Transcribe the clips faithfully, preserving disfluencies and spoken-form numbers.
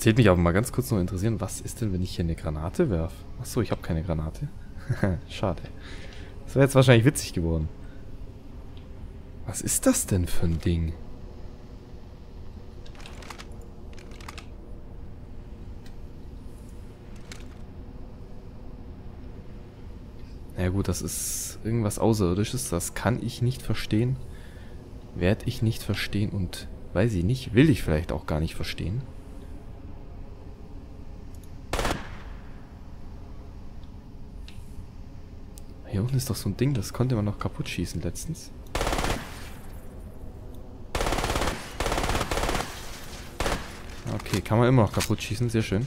täte mich aber mal ganz kurz noch interessieren, was ist denn, wenn ich hier eine Granate werfe? Achso, ich habe keine Granate. Schade. Das wäre jetzt wahrscheinlich witzig geworden. Was ist das denn für ein Ding? Na ja, gut, das ist irgendwas Außerirdisches. Das kann ich nicht verstehen. Werde ich nicht verstehen und weiß ich nicht, will ich vielleicht auch gar nicht verstehen. Hier unten ist doch so ein Ding, das konnte man noch kaputt schießen letztens. Okay, kann man immer noch kaputt schießen, sehr schön.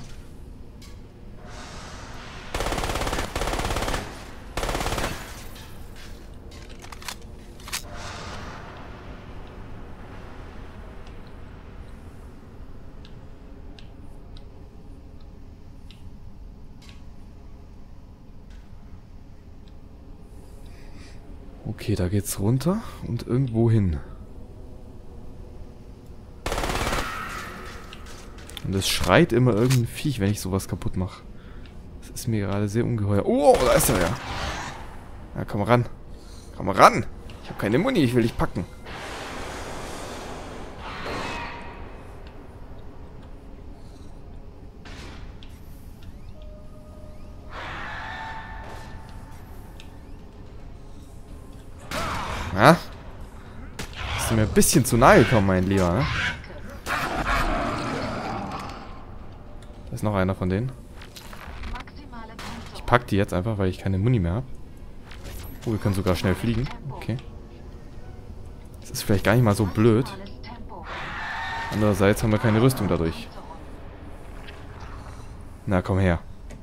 Okay, da geht's runter und irgendwo hin. Und es schreit immer irgendein Viech, wenn ich sowas kaputt mache. Das ist mir gerade sehr ungeheuer. Oh, da ist er ja. Ja, komm ran. Komm ran. Ich habe keine Muni, ich will dich packen. Ja? Bist du mir ein bisschen zu nahe gekommen, mein Lieber, ne? Da ist noch einer von denen. Ich pack die jetzt einfach, weil ich keine Muni mehr habe. Oh, wir können sogar schnell fliegen. Okay. Das ist vielleicht gar nicht mal so blöd. Andererseits haben wir keine Rüstung dadurch. Na, komm her.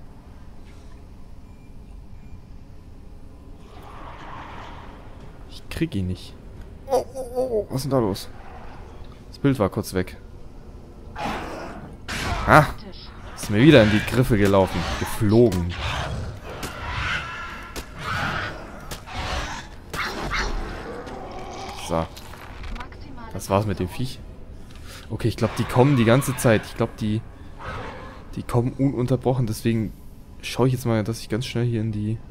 Ich krieg ihn nicht. Oh, oh, oh, was ist denn da los? Das Bild war kurz weg. Ah! Ist mir wieder in die Griffe gelaufen. Geflogen. So. Das war's mit dem Viech. Okay, ich glaube, die kommen die ganze Zeit. Ich glaube, die... Die kommen ununterbrochen. Deswegen schaue ich jetzt mal, dass ich ganz schnell hier in die...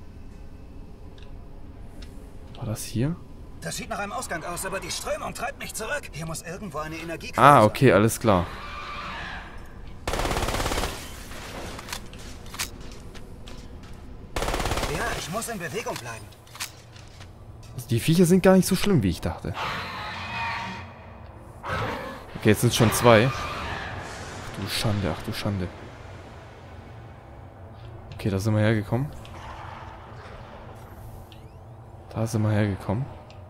War das hier? Das sieht nach einem Ausgang aus, aber die Strömung treibt mich zurück. Hier muss irgendwo eine Energie... Ah, okay, alles klar. Ja, ich muss in Bewegung bleiben. Also die Viecher sind gar nicht so schlimm, wie ich dachte. Okay, jetzt sind es schon zwei. Ach du Schande, ach du Schande. Okay, da sind wir hergekommen. Da sind wir hergekommen.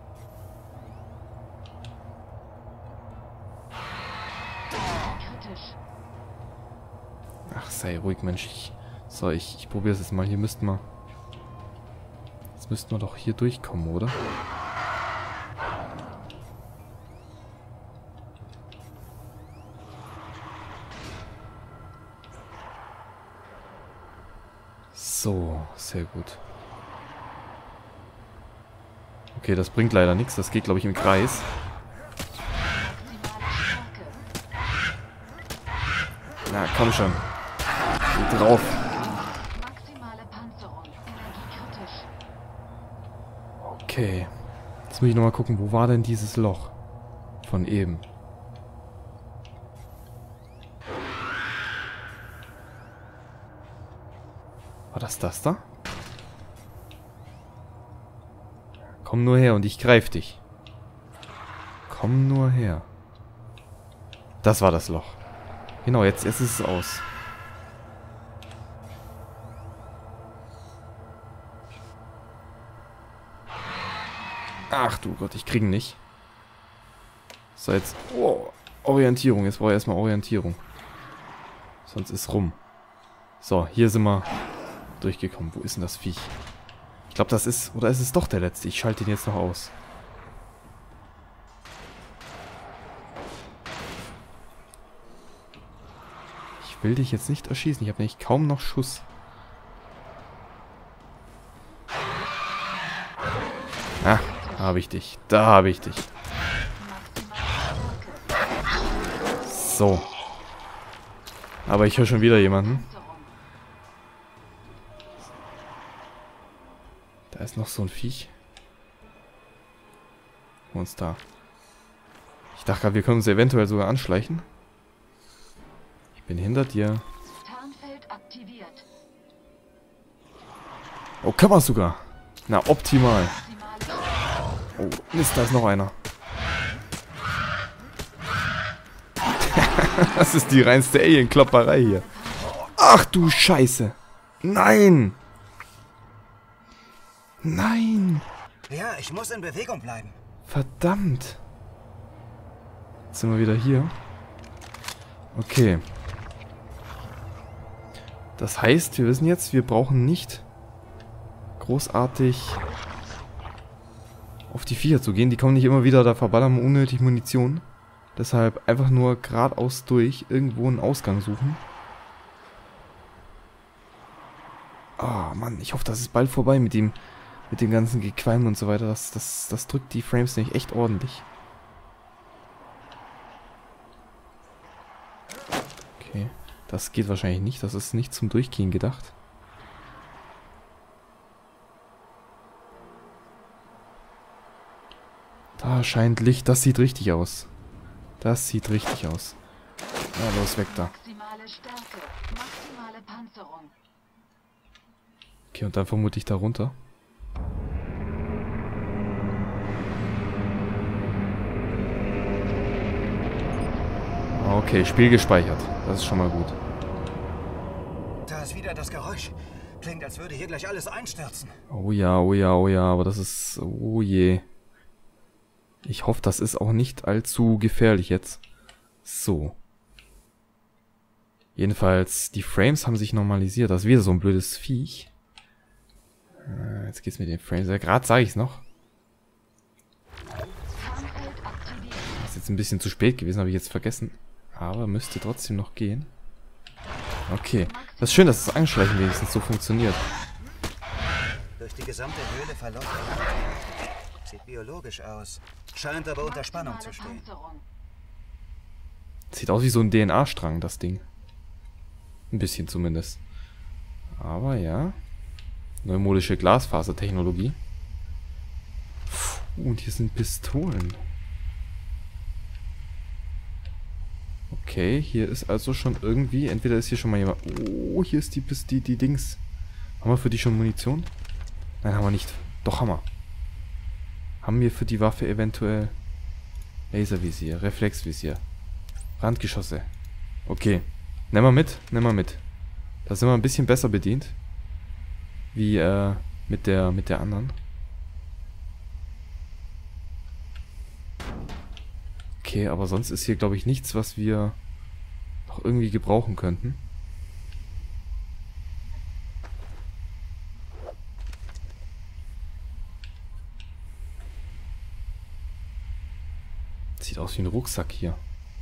Ach, sei ruhig, Mensch. Ich, so, ich, ich probiere es jetzt mal. Hier müssten wir... Jetzt müssten wir doch hier durchkommen, oder? So, sehr gut. Okay, das bringt leider nichts. Das geht, glaube ich, im Kreis. Na, komm schon. Geh drauf. Okay. Jetzt muss ich nochmal gucken, wo war denn dieses Loch? Von eben. War das das da? Komm nur her und ich greif dich. Komm nur her. Das war das Loch. Genau, jetzt, jetzt ist es aus. Ach du Gott, ich krieg ihn nicht. So, jetzt... Oh, Orientierung. Jetzt brauche ich erstmal Orientierung. Sonst ist rum. So, hier sind wir durchgekommen. Wo ist denn das Viech? Ich glaube, das ist... Oder ist es doch der letzte? Ich schalte ihn jetzt noch aus. Ich will dich jetzt nicht erschießen. Ich habe nämlich kaum noch Schuss. Ah, da habe ich dich. Da habe ich dich. So. Aber ich höre schon wieder jemanden. Da ist noch so ein Viech. Monster. Ich dachte gerade, wir können uns eventuell sogar anschleichen. Ich bin hinter dir. Oh, kann man sogar. Na, optimal. Oh, Mist, da ist noch einer. Das ist die reinste Alien-Klopperei hier. Ach du Scheiße. Nein. Nein. Ja, ich muss in Bewegung bleiben. Verdammt. Jetzt sind wir wieder hier. Okay. Das heißt, wir wissen jetzt, wir brauchen nicht großartig auf die Viecher zu gehen. Die kommen nicht immer wieder, da verballern wir unnötig Munition. Deshalb einfach nur geradeaus durch irgendwo einen Ausgang suchen. Ah, oh, Mann, ich hoffe, das ist bald vorbei mit dem, mit dem ganzen Gequalm und so weiter. Das, das, das drückt die Frames nicht echt ordentlich. Okay, das geht wahrscheinlich nicht. Das ist nicht zum Durchgehen gedacht. Da scheint Licht. Das sieht richtig aus. Das sieht richtig aus. Ja, los, weg da. Okay, und dann vermute ich da runter. Okay, Spiel gespeichert. Das ist schon mal gut. Da ist wieder das Geräusch. Klingt, als würde hier gleich alles einstürzen. Oh ja, oh ja, oh ja, aber das ist... Oh je. Ich hoffe, das ist auch nicht allzu gefährlich jetzt. So. Jedenfalls, die Frames haben sich normalisiert. Das ist wieder so ein blödes Viech. Äh, jetzt geht's mit den Frames. Ja, gerade sage ich es noch. Das ist jetzt ein bisschen zu spät gewesen, habe ich jetzt vergessen. Aber müsste trotzdem noch gehen. Okay. Das ist schön, dass das Anschleichen wenigstens so funktioniert. Durch die gesamte Höhle verläuft. Sieht biologisch aus. Scheint aber unter Spannung zu stehen. Sieht aus wie so ein D N A-Strang, das Ding. Ein bisschen zumindest. Aber ja. Neumodische Glasfasertechnologie. Und hier sind Pistolen. Okay, hier ist also schon irgendwie... Entweder ist hier schon mal jemand... Oh, hier ist die, die, die Dings. Haben wir für die schon Munition? Nein, haben wir nicht. Doch, haben wir. Haben wir für die Waffe eventuell Laservisier, Reflexvisier, Brandgeschosse. Okay. Nehmen wir mit, nehmen wir mit. Da sind wir ein bisschen besser bedient. Wie äh, mit der mit der anderen. Okay, aber sonst ist hier, glaube ich, nichts, was wir noch irgendwie gebrauchen könnten. Sieht aus wie ein Rucksack hier.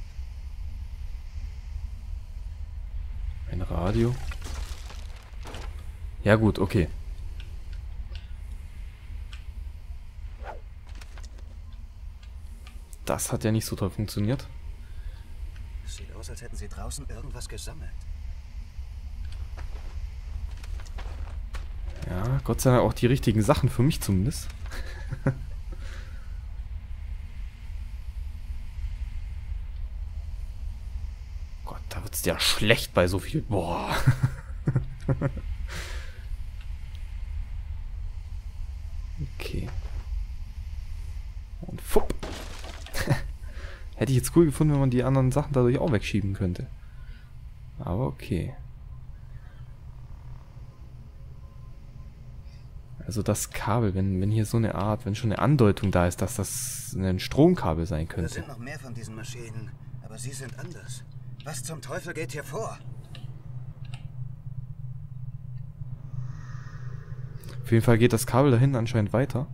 Ein Radio. Ja gut, okay. Das hat ja nicht so toll funktioniert. Sieht aus, als hätten sie draußen irgendwas gesammelt. Ja, Gott sei Dank auch die richtigen Sachen für mich zumindest. Gott, da wird's ja schlecht bei so viel. Boah. Okay. Und fupp. Hätte ich jetzt cool gefunden, wenn man die anderen Sachen dadurch auch wegschieben könnte. Aber okay. Also das Kabel, wenn, wenn hier so eine Art, wenn schon eine Andeutung da ist, dass das ein Stromkabel sein könnte. Es sind noch mehr von diesen Maschinen, aber sie sind anders. Was zum Teufel geht hier vor? Auf jeden Fall geht das Kabel dahin anscheinend weiter.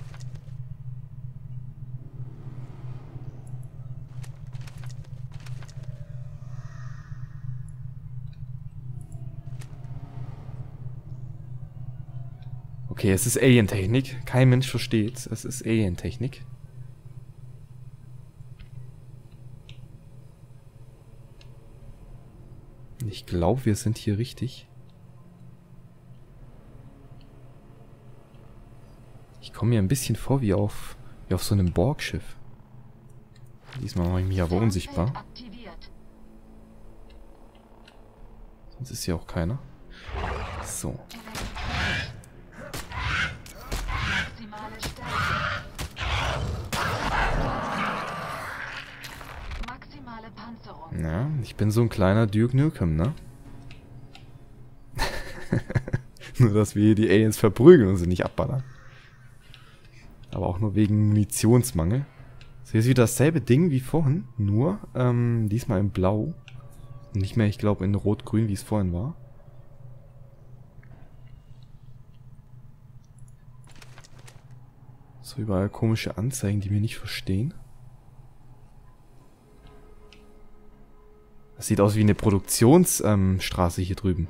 Okay, es ist Alien-Technik. Kein Mensch versteht's. Es ist Alien-Technik. Ich glaube, wir sind hier richtig. Ich komme mir ein bisschen vor wie auf, wie auf so einem Borgschiff. Diesmal mache ich mich aber unsichtbar. Sonst ist hier auch keiner. So. Ja, ich bin so ein kleiner Duke Nukem, ne? Nur, dass wir hier die Aliens verprügeln und sie nicht abballern. Aber auch nur wegen Munitionsmangel. So, hier ist wieder dasselbe Ding wie vorhin, nur ähm, diesmal in Blau. Nicht mehr, ich glaube, in Rot-Grün, wie es vorhin war. So, überall komische Anzeigen, die wir nicht verstehen. Das sieht aus wie eine Produktionsstraße ähm, hier drüben.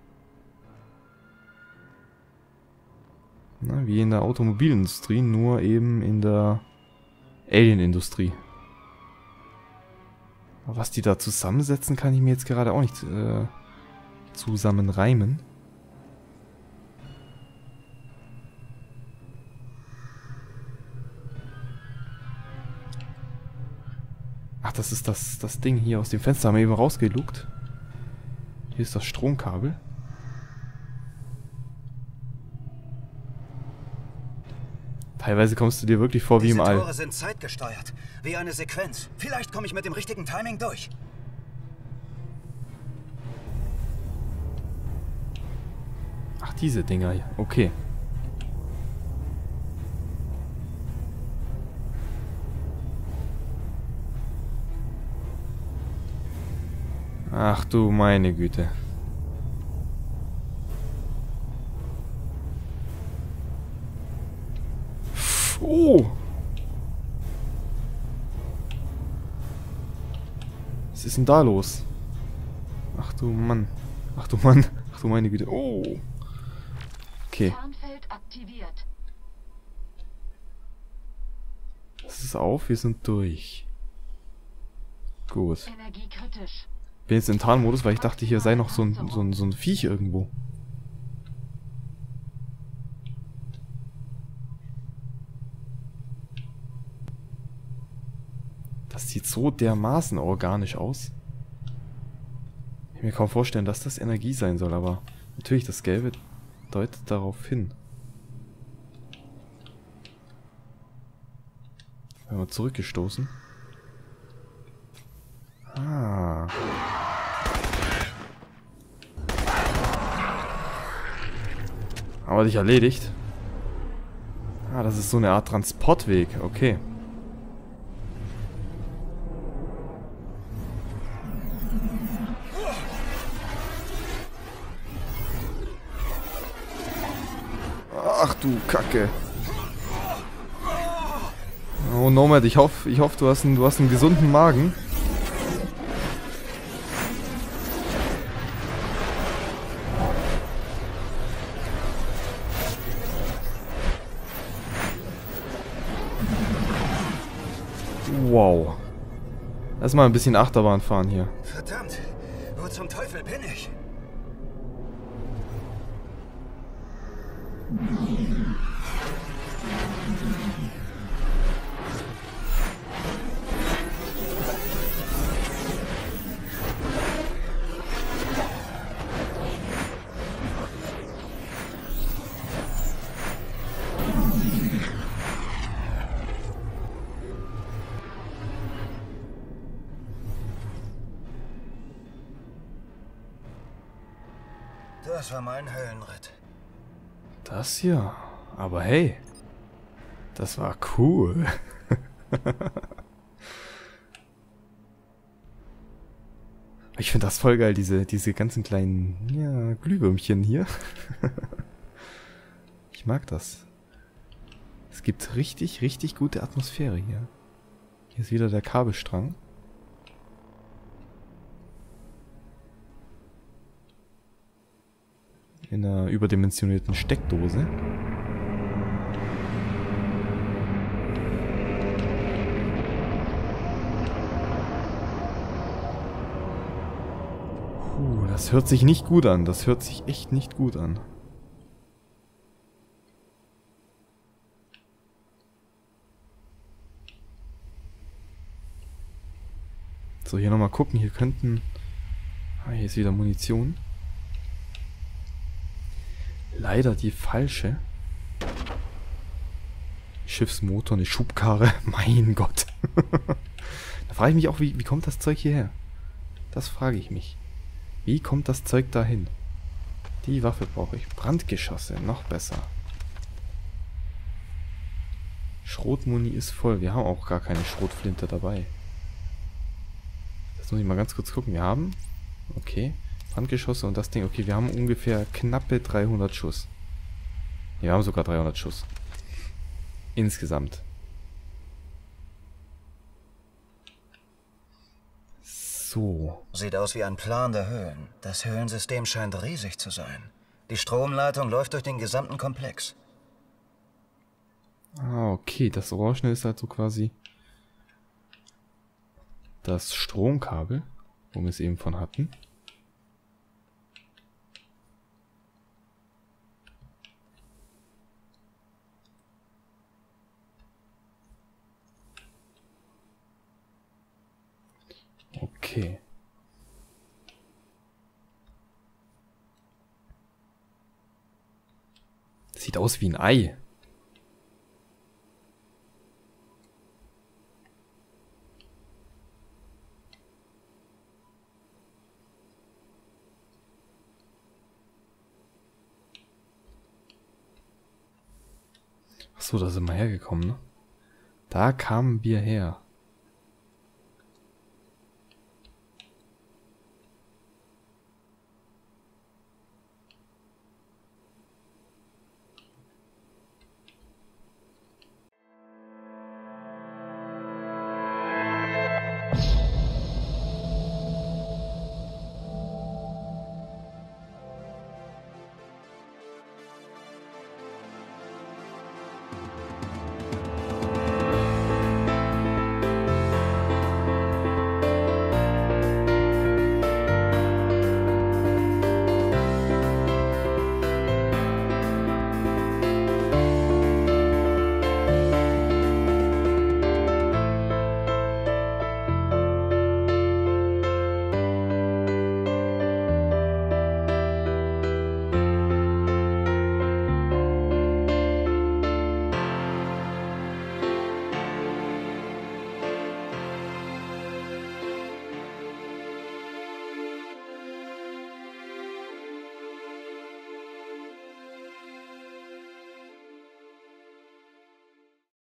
Na, wie in der Automobilindustrie, nur eben in der Alien-Industrie. Aber was die da zusammensetzen, kann ich mir jetzt gerade auch nicht äh, zusammenreimen. Ach, das ist das, das Ding hier aus dem Fenster. Haben wir eben rausgelugt. Hier ist das Stromkabel. Teilweise kommst du dir wirklich vor wie im All. Diese Tore sind zeitgesteuert, wie eine Sequenz. Vielleicht komme ich mit dem richtigen Timing durch. Ach, diese Dinger hier. Okay. Ach du meine Güte. Oh! Was ist denn da los? Ach du Mann. Ach du Mann. Ach du meine Güte. Oh! Okay. Das ist auf, wir sind durch. Gut. Bin jetzt in Tarnmodus, weil ich dachte, hier sei noch so ein, so ein, so ein Viech irgendwo. Das sieht so dermaßen organisch aus. Ich kann mir kaum vorstellen, dass das Energie sein soll, aber natürlich, das Gelbe deutet darauf hin. Werden wir zurückgestoßen. Ah. Aber dich erledigt. Ah, das ist so eine Art Transportweg. Okay. Ach du Kacke. Oh Nomad, ich hoffe, ich hoffe, du hast einen, du hast einen gesunden Magen. Wow. Lass mal ein bisschen Achterbahn fahren hier. Verdammt, wo zum Teufel bin ich? Das war mein Höllenritt. Das hier. Aber hey. Das war cool. Ich finde das voll geil, diese, diese ganzen kleinen ja, Glühwürmchen hier. Ich mag das. Es gibt richtig, richtig gute Atmosphäre hier. Hier ist wieder der Kabelstrang. In einer überdimensionierten Steckdose. Puh, Das hört sich nicht gut an. Das hört sich echt nicht gut an. So, hier nochmal gucken. Hier könnten... Ah, hier ist wieder Munition. Leider die falsche. Schiffsmotor, eine Schubkarre. Mein Gott. Da frage ich mich auch, wie, wie kommt das Zeug hierher? Das frage ich mich. Wie kommt das Zeug dahin? Die Waffe brauche ich. Brandgeschosse, noch besser. Schrotmuni ist voll. Wir haben auch gar keine Schrotflinte dabei. Das muss ich mal ganz kurz gucken. Wir haben... Okay. Brandgeschosse und das Ding. Okay, wir haben ungefähr knappe dreihundert Schuss. Wir haben sogar dreihundert Schuss. Insgesamt. So. Sieht aus wie ein Plan der Höhlen. Das Höhlensystem scheint riesig zu sein. Die Stromleitung läuft durch den gesamten Komplex. Ah, okay. Das Orangene ist also quasi das Stromkabel, wo wir es eben von hatten. Okay. Sieht aus wie ein Ei. Achso, da sind wir hergekommen, ne? Da kamen wir her. You